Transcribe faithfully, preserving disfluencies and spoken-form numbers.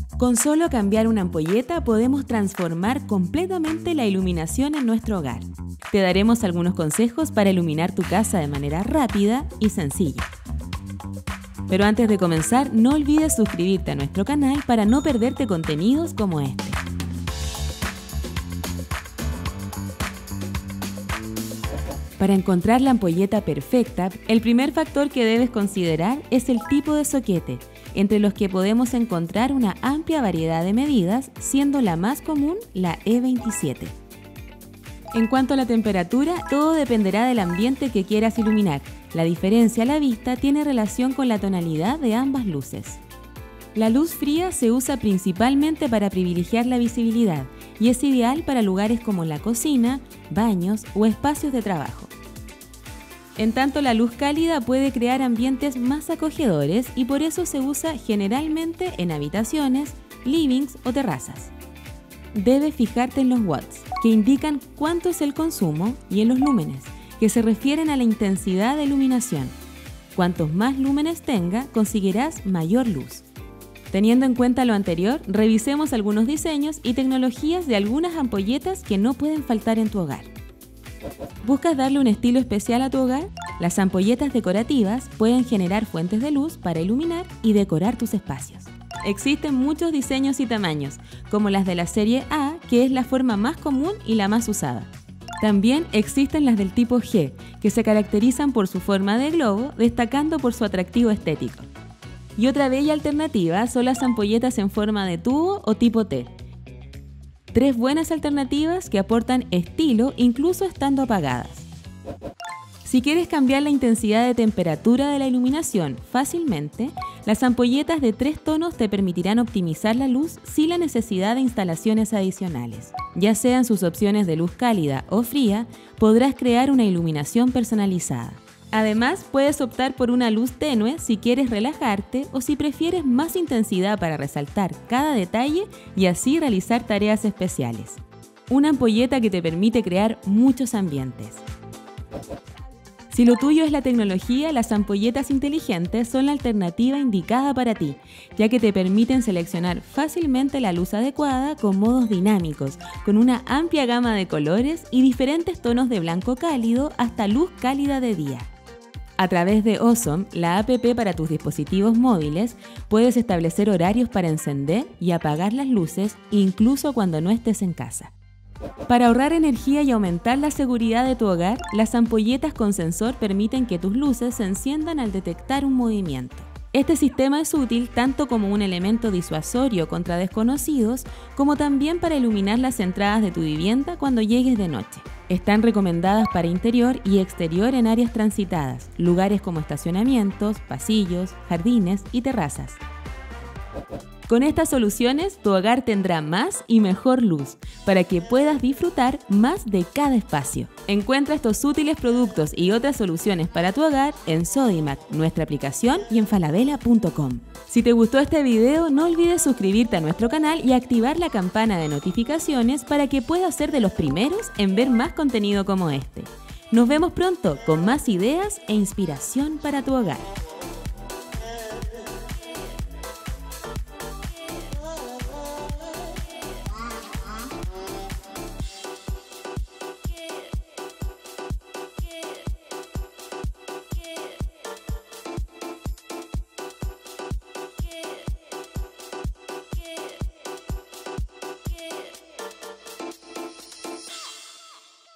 Con solo cambiar una ampolleta podemos transformar completamente la iluminación en nuestro hogar. Te daremos algunos consejos para iluminar tu casa de manera rápida y sencilla. Pero antes de comenzar, no olvides suscribirte a nuestro canal para no perderte contenidos como este. Para encontrar la ampolleta perfecta, el primer factor que debes considerar es el tipo de soquete, entre los que podemos encontrar una amplia variedad de medidas, siendo la más común la E veintisiete. En cuanto a la temperatura, todo dependerá del ambiente que quieras iluminar. La diferencia a la vista tiene relación con la tonalidad de ambas luces. La luz fría se usa principalmente para privilegiar la visibilidad y es ideal para lugares como la cocina, baños o espacios de trabajo. En tanto, la luz cálida puede crear ambientes más acogedores y por eso se usa generalmente en habitaciones, livings o terrazas. Debes fijarte en los watts, que indican cuánto es el consumo, y en los lúmenes, que se refieren a la intensidad de iluminación. Cuantos más lúmenes tenga, conseguirás mayor luz. Teniendo en cuenta lo anterior, revisemos algunos diseños y tecnologías de algunas ampolletas que no pueden faltar en tu hogar. ¿Buscas darle un estilo especial a tu hogar? Las ampolletas decorativas pueden generar fuentes de luz para iluminar y decorar tus espacios. Existen muchos diseños y tamaños, como las de la serie A, que es la forma más común y la más usada. También existen las del tipo G, que se caracterizan por su forma de globo, destacando por su atractivo estético. Y otra bella alternativa son las ampolletas en forma de tubo o tipo T. Tres buenas alternativas que aportan estilo incluso estando apagadas. Si quieres cambiar la intensidad de temperatura de la iluminación fácilmente, las ampolletas de tres tonos te permitirán optimizar la luz sin la necesidad de instalaciones adicionales. Ya sean sus opciones de luz cálida o fría, podrás crear una iluminación personalizada. Además, puedes optar por una luz tenue si quieres relajarte o si prefieres más intensidad para resaltar cada detalle y así realizar tareas especiales. Una ampolleta que te permite crear muchos ambientes. Si lo tuyo es la tecnología, las ampolletas inteligentes son la alternativa indicada para ti, ya que te permiten seleccionar fácilmente la luz adecuada con modos dinámicos, con una amplia gama de colores y diferentes tonos de blanco cálido hasta luz cálida de día. A través de Awesome, la app para tus dispositivos móviles, puedes establecer horarios para encender y apagar las luces, incluso cuando no estés en casa. Para ahorrar energía y aumentar la seguridad de tu hogar, las ampolletas con sensor permiten que tus luces se enciendan al detectar un movimiento. Este sistema es útil tanto como un elemento disuasorio contra desconocidos, como también para iluminar las entradas de tu vivienda cuando llegues de noche. Están recomendadas para interior y exterior en áreas transitadas, lugares como estacionamientos, pasillos, jardines y terrazas. Con estas soluciones, tu hogar tendrá más y mejor luz, para que puedas disfrutar más de cada espacio. Encuentra estos útiles productos y otras soluciones para tu hogar en Sodimac, nuestra aplicación, y en falabella punto com. Si te gustó este video, no olvides suscribirte a nuestro canal y activar la campana de notificaciones para que puedas ser de los primeros en ver más contenido como este. Nos vemos pronto con más ideas e inspiración para tu hogar.